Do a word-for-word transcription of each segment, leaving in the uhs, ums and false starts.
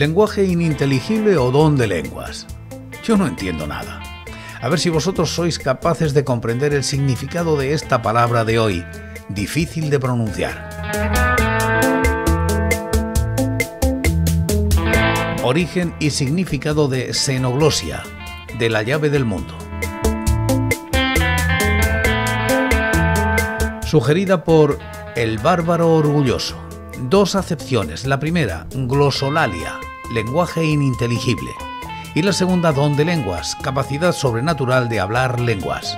¿Lenguaje ininteligible o don de lenguas? Yo no entiendo nada. A ver si vosotros sois capaces de comprender el significado de esta palabra de hoy, difícil de pronunciar. Origen y significado de xenoglosia, de la llave del mundo. Sugerida por El Bárbaro Orgulloso. Dos acepciones. La primera, glosolalia, lenguaje ininteligible. Y la segunda, don de lenguas, capacidad sobrenatural de hablar lenguas.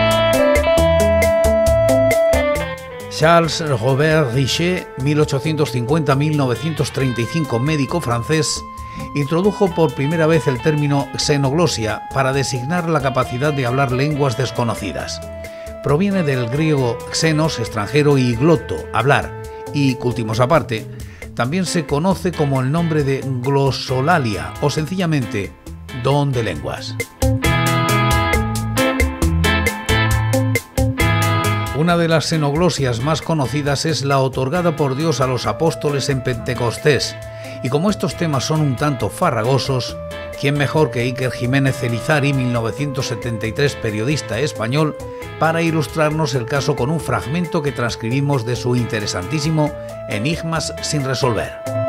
Charles Robert Richet, mil ochocientos cincuenta a mil novecientos treinta y cinco, médico francés, introdujo por primera vez el término xenoglosia para designar la capacidad de hablar lenguas desconocidas. Proviene del griego xenos, extranjero, y gloto, hablar, y, últimos aparte, también se conoce como el nombre de glosolalia o sencillamente don de lenguas. Una de las xenoglosias más conocidas es la otorgada por Dios a los apóstoles en Pentecostés, y como estos temas son un tanto farragosos, ¿quién mejor que Iker Jiménez Elizari, mil novecientos setenta y tres, periodista español, para ilustrarnos el caso con un fragmento que transcribimos de su interesantísimo Enigmas sin resolver?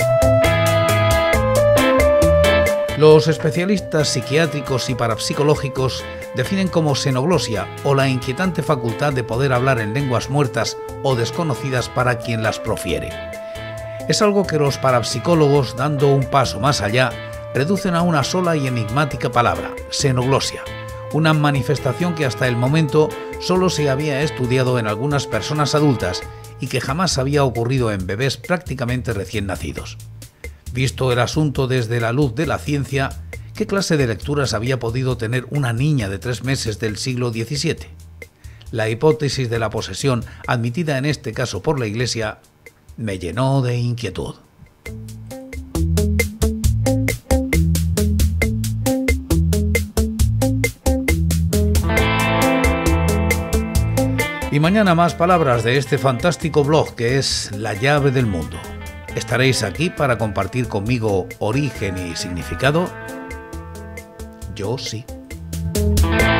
Los especialistas psiquiátricos y parapsicológicos definen como xenoglosia o la inquietante facultad de poder hablar en lenguas muertas o desconocidas para quien las profiere. Es algo que los parapsicólogos, dando un paso más allá, reducen a una sola y enigmática palabra, xenoglosia, una manifestación que hasta el momento solo se había estudiado en algunas personas adultas y que jamás había ocurrido en bebés prácticamente recién nacidos. Visto el asunto desde la luz de la ciencia, ¿qué clase de lecturas había podido tener una niña de tres meses del siglo diecisiete? La hipótesis de la posesión, admitida en este caso por la Iglesia, me llenó de inquietud. Y mañana más palabras de este fantástico blog que es La Llave del Mundo. ¿Estaréis aquí para compartir conmigo origen y significado? Yo sí.